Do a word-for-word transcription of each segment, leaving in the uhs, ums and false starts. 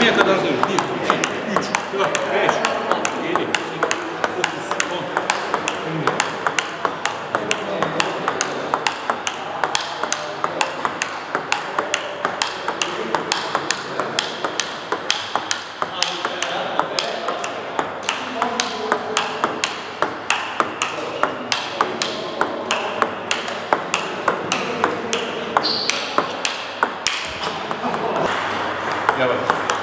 yirmiye kadar sayıyoruz. bir, iki, üç, dört, beş, altı, yedi, sekiz, dokuz, on, on bir. Yavaş.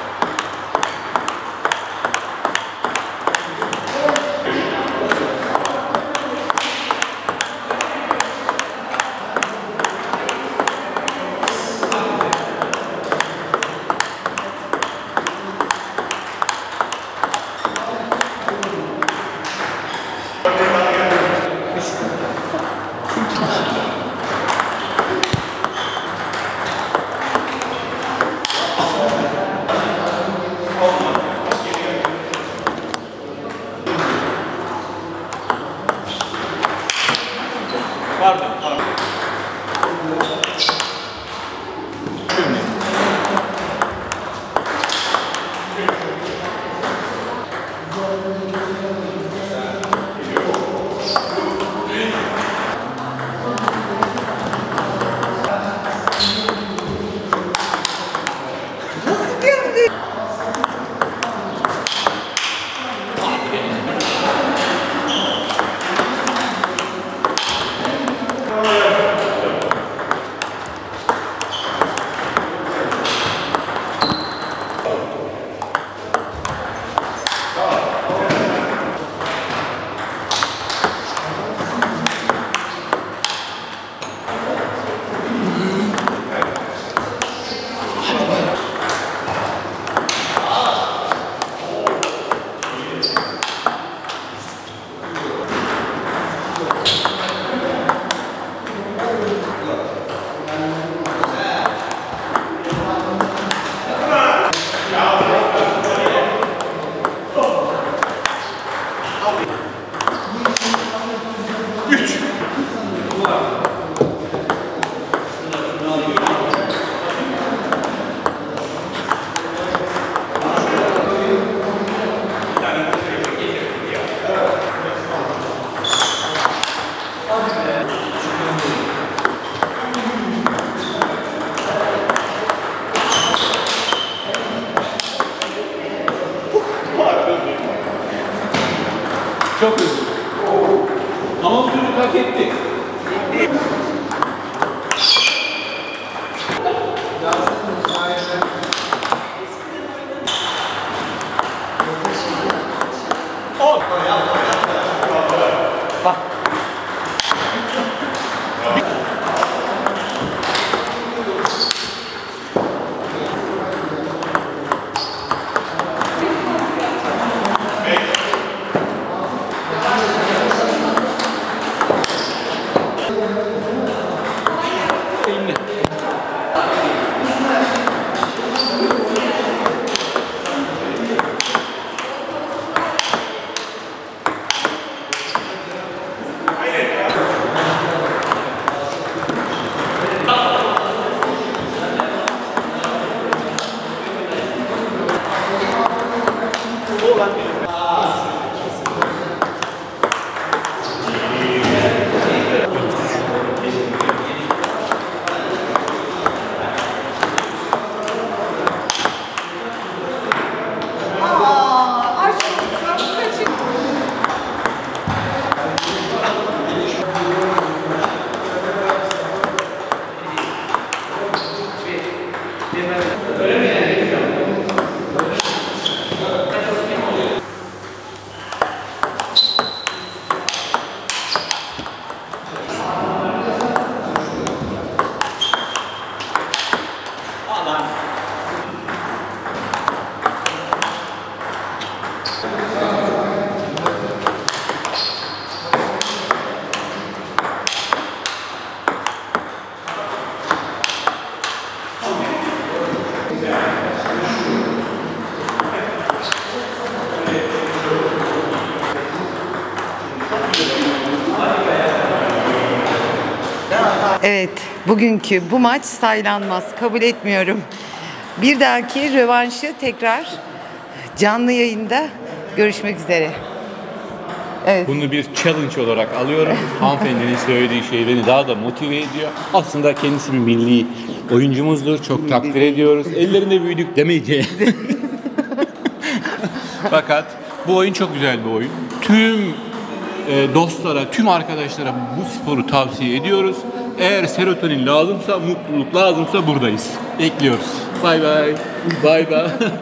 Pardon, pardon. Çok hızlı. Ama bu çocuk hak etti. On. Bak. Evet, bugünkü bu maç saylanmaz. Kabul etmiyorum. Bir dahaki rövanşı tekrar canlı yayında görüşmek üzere. Evet. Bunu bir challenge olarak alıyorum. Hanımefendinin söylediği şey beni daha da motive ediyor. Aslında kendisi bir milli oyuncumuzdur. Çok takdir ediyoruz. Ellerinde büyüdük demeyeceğim. Fakat bu oyun çok güzel bir oyun. Tüm e, dostlara, tüm arkadaşlara bu sporu tavsiye ediyoruz. Eğer serotonin lazımsa, mutluluk lazımsa buradayız. Bekliyoruz. Bay bay. Bay bay.